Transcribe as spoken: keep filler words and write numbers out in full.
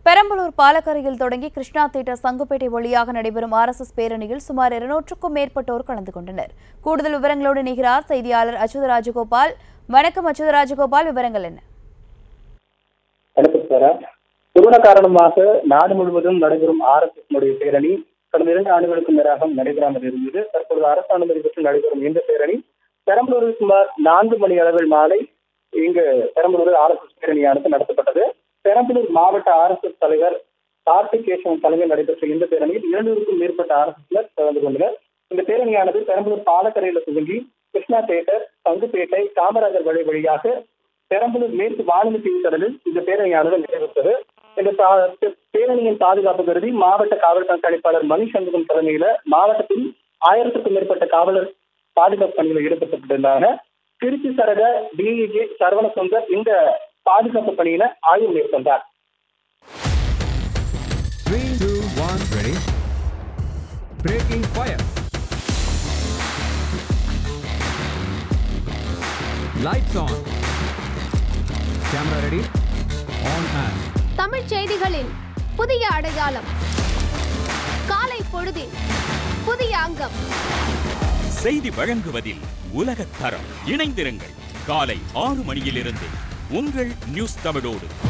பெரம்பலூர் பாலக்கரையில் தொடங்கி கிருஷ்ணா தியேட்டர் சங்குப்பேட்டை வழியாக நடைபெறும் ஆர்எஸ்எஸ் பேரணியில் சுமார் இருநூற்றுக்கும் மேற்பட்டோர் கலந்து கொண்டனர். கூடுதல் விவரங்களோடு இணைகிறார் செய்தியாளர் அச்சுத ராஜகோபால். வணக்கம் அச்சுத ராஜகோபால், விவரங்கள் என்ன? கொரோனா காரணமாக நாடு முழுவதும் நடைபெறும் ஆர்எஸ்எஸ் பேரணி கடந்த இரண்டு ஆண்டுகளுக்கு மேலாக நடைபெறாமல் இருந்தது. தற்பொழுது அரசு அனுமதி பெற்று நடைபெறும் இந்த பேரணி பெரம்பலூரில் சுமார் நான்கு மணி அளவில் மாலை இங்கு பெரம்பலூரில் ஆர்எஸ்எஸ் பேரணியானது நடத்தப்பட்டது. பெரம்பலூர் மாவட்ட ஆர்எஸ்எஸ் தலைவர் கார்த்திகேசவன் தலைமையில் நடைபெற்ற இந்த பேரணியில் இருநூறுக்கும் மேற்பட்ட ஆர்எஸ்எஸ் கலந்து கொண்டனர். இந்த பேரணியானது பெரம்பலூர் பாலக்கரையில் துவங்கி கிருஷ்ணா தியேட்டர், சங்குப்பேட்டை, காமராஜர் வழி வழியாக பெரம்பலூர் மேற்கு வானொலி தீவு கடலில் இந்த பேரணியானது நடைபெற்றது. இந்த பேரணியின் பாதுகாப்பு கருதி மாவட்ட காவல் கண்காணிப்பாளர் மணிசண்முகம் தலைமையில மாவட்டத்தில் ஆயிரத்துக்கும் மேற்பட்ட காவலர் பாதுகாப்பு பணிகளில் ஈடுபடுத்தப்பட்டிருந்தாங்க. திருச்சி சரக டிஐஜி சரவணசுந்தர் இந்த பாதுகாப்பு பணியில ஆய்வு மேற்கொண்டார். தமிழ் செய்திகளின் புதிய அடையாளம், காலை பொழுதில் புதிய அங்கம், செய்தி வழங்குவதில் உலகத் தரம். இணைந்திருங்கள் காலை ஆறு மணியிலிருந்து உங்கள் நியூஸ் தமிழோடு.